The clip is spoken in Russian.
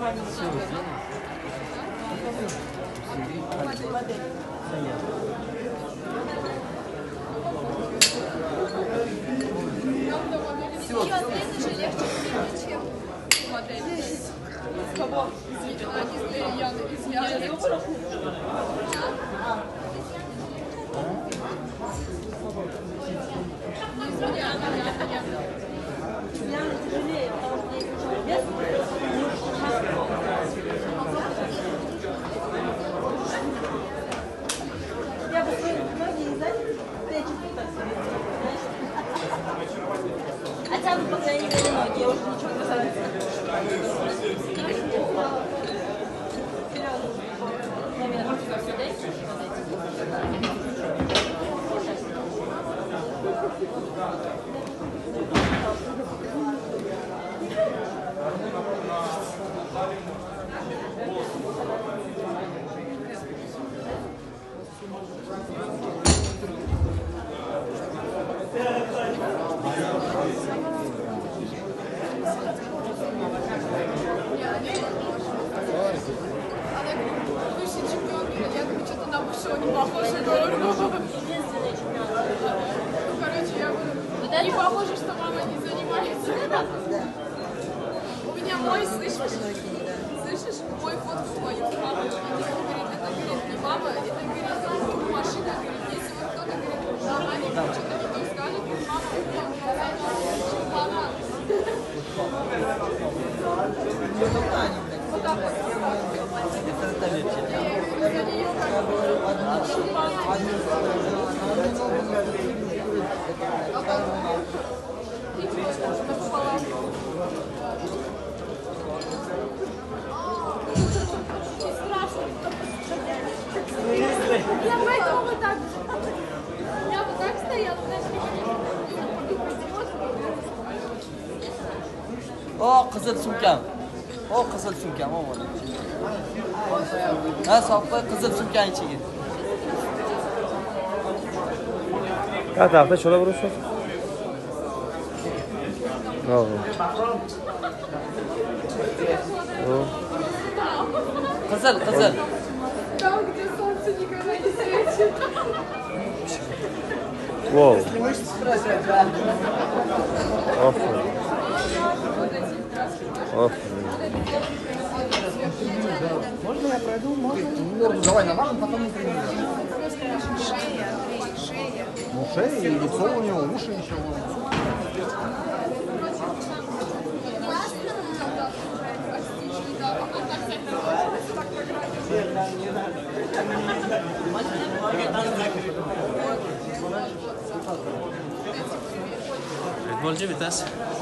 Кого? Из Яны. Я бы свои ноги сзади плечи так себе, знаешь? Хотя бы, по крайней мере, ноги, я уже ничего не касаюсь. Не похоже, что мама не занимается. У меня мой, слышишь? Слышишь? Мой фотку мою с мамочкой. Это, говорит, не мама, это, говорит, машина, говорит, если вот кто-то, говорит, мама, что-то не то скажет, мама, вот так вот. Я поэтому вот так. Я вот так стояла, O qizil sumkam. O qizil sumkam, o mana. Ha, solib qo'y qizil sumkani ichiga. Ha, tarafda cho'la urishib. Bravo. Qizil, qizil. там, где солнце никогда не светит. Wow. Можно я пройду? Можно? Морду давай намажем, потом не примем. Шея. Ну, шея и лицо у него, уши еще. Futbolchi bitasi.